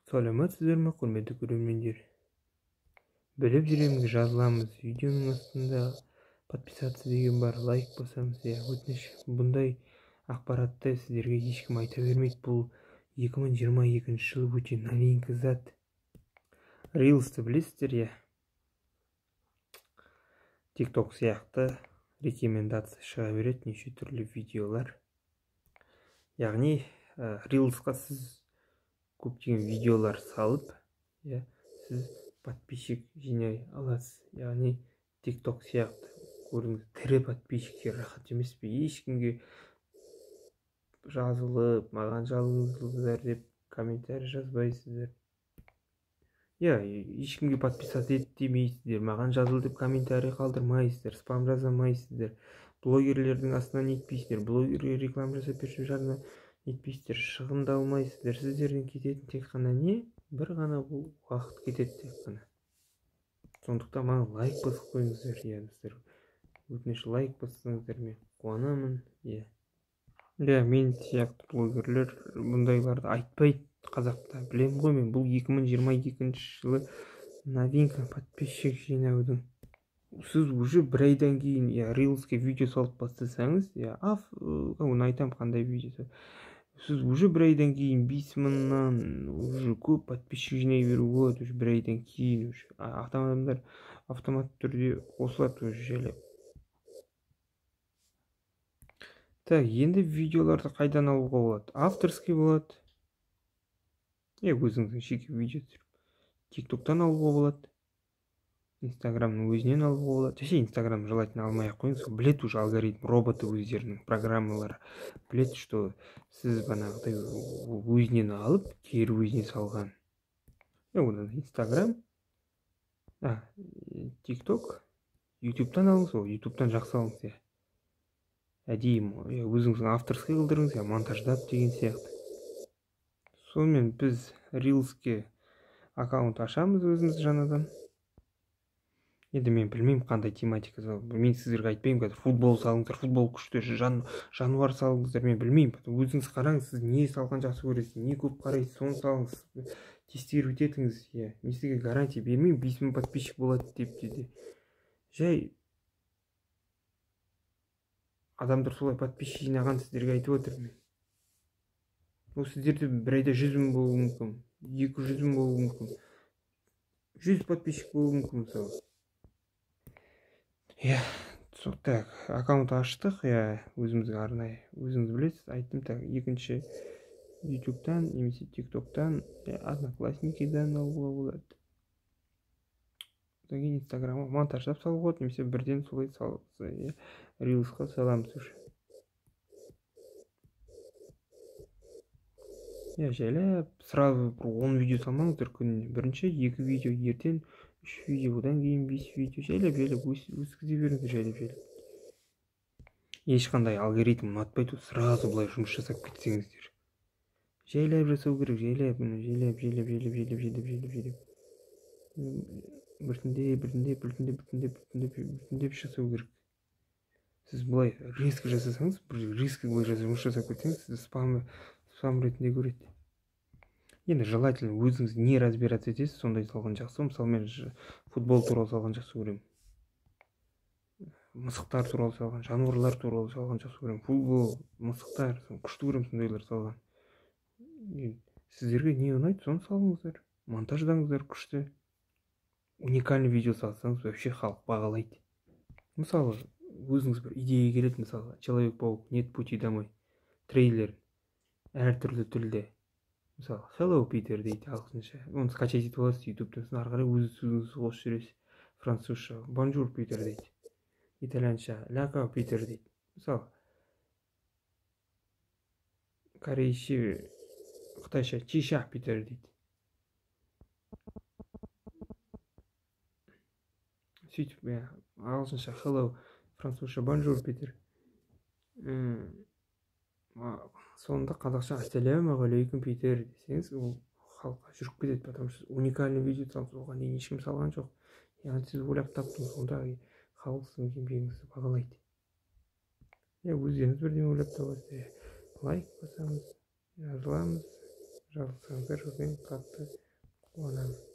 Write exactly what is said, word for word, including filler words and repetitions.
Саламатсыздар ма, құрметті көрермендер? Біліп жүреміз, жазыламыз. Видеоның астында подписаться деген бар, лайк басамыз. Я өтініш, бұндай ақпаратты сіздерге ешкім айта бермейді. Бұл екі мың жиырма екінші жылы өте новинка зат. Reels'ті білесіздер, я? TikTok сияқты рекомендация шыға береді, неше түрлі видеолар. Яғни Reels'қа сіз көптеген видеолар салып, сіз подписчик жинай аласыз. Яғни TikTok сияқты көріңіз, тірі подписчиктер рахат емес пе? Ешкімге жазылып, маған жалыңыздар деп комментарий жазбайсыздар. Я, ешкімге подписаться ет демейсіздер, маған жазыл деп комментарий қалдырмайсыздар, спам жазамайсыздар. Блогерлердің астынан нетпейсіздер, блогерге реклама жасап берші жарына нетпейсіздер, шығындалмайсыздар. Сіздерден кететін тек қана не? Бір ғана бұл уақыт кетеді тек қана. Сондықтан маған лайк басып қойыңыздар, иә, достар. Өтініш, лайк бассаңыздар, мен қуанамын, иә. Иә, мен сияқты блогерлер бұндайларды айтпайды қазақта. Білем ғой мен, бұл екі мың жиырма екінші жылы новинка подписчик жинаудың. Сіз уже бір айдан кейін, иә, Reels'ке видео салып бастасаңыз, иә, аф, оны айтам қандай видео. Сіз уже бір айдан кейін бес мыңнан уже көп подписчик жинай беру болады, уже бір айдан кейін уже. Адамдар автомат түрде қосылады уже жайлап. Так, енді видеоларды қайдан алуға болады? Авторский болады. Е, өзіңіздің жеке видео түсіріп. TikTok'тан алуға болады. Инстаграмның өзінен алуға болады. Жеше Инстаграм желательно алмай ақ қойыңыз. Біледі уже алгоритм, роботы өздерінің программалары. Біледі, что сіз банағыдай өзінен алып, кері өзіне салған. Одан Инстаграм, TikTok, YouTube'тан алыңыз, ол YouTube'тан жақсы алыңыз, я. Әдейі өзіңіздің авторский қылдырыңыз, я, монтаждап деген сияқты. Сонымен біз Reels'ке аккаунт ашамыз өзіміз жаңадан. Енді мен білмеймін қандай тематика салып. Мен сіздерге айтпаймын, қазір футбол салыңыздар, футбол күшті, жануар салыңыздар, мен білмеймін. Өзіңіз қараңыз, сіз не салған жақсы көресіз, не көп қарайсыз, соны салыңыз, тестировать етіңіз. Мен сізге гарантия бермеймін, бес мың подписчик болады деп деді. Жай адамдар солай подписчик жинаған сіздерге айтып отырмын. Ол сіздерде бір айда жүз мың болуы мүмкін, екі жүз мың болуы мүмкін, жүз подписчик болуы мүмкін мысалы. Я, так, аккаунт аштық, я, өзімізге арнайы, өзіңіз білесіз, айттым. Так, екінші YouTube'тан, немесе TikTok'тан, Одноклассникидан алуға болады. Содан кейін Инстаграмға монтаждап салуға болады, немесе бірден солай салып, Reels'қа саламыз уже. Я, жайлап, сразу он видео салмаңыздар күніне. Бірінші, екі видео, ертең үш видео, одан кейін бес видео. Жайлап, жайлап, өткізе беріңіздер, жайлап, жайлап. Ешқандай алгоритм ұнатпайды, сразу былай жұмыс жасап кетсеңіздер. Жайлап жасау керек, жайлап, жайлап, жайлап, жайлап, жайлап, жайлап, жайлап, жайлап. Біртіндеп, біртіндеп, біртіндеп, біртіндеп, біртіндеп, біртіндеп жасау керек. Сіз былай резко жасасаңыз, бір резко былай жұмыс жасап кетсеңіз, сізді спам спам ретінде көреді. Енді желательно өзіңіз не разбираться етесіз, сондай салған жақсы. Мысалы, мен футбол туралы салған жақсы көремін. Мысықтар туралы салған, жануарлар туралы салған жақсы көремін. Футбол, мысықтар, күшті көремін сондайлар салған. Сіздерге не ұнайды, соны салыңыздар. Монтаждаңыздар күшті. Уникальный видео салсаңыз, вообще халық бағалайды. Мысалы, өзіңіз бір идея келеді, мысалы, Человек-паук, Нет пути домой, трейлер, әртүрлі тілде. Мысалы, Hello Peter дейді ағылшынша. Оны скачать етіп аласыз YouTube-тан, ары қарай өз сөзіңізді қосып жүресіз. Французша Bonjour Peter дейді. Итальянша Ляка Peter дейді. Мысалы, корейше, қытайша Чиша Peter дейді. Сөйтіп, ағылшынша Hello, французша Bonjour Peter. Сонда қазақша Ассалаумағалейкум Питер десеңіз, ол халыққа жүріп кетеді, потому что уникальный видео салсаңыз, оған дейін ешкім салған жоқ. Яғни сіз ойлап таптыңыз, сонда халық сіздің еңбегіңізді бағалайды. Я өздеріңіз бірден ойлап табасыз. Лайк басамыз, жазыламыз, жазылсаңыздар мен қатты қуанамын.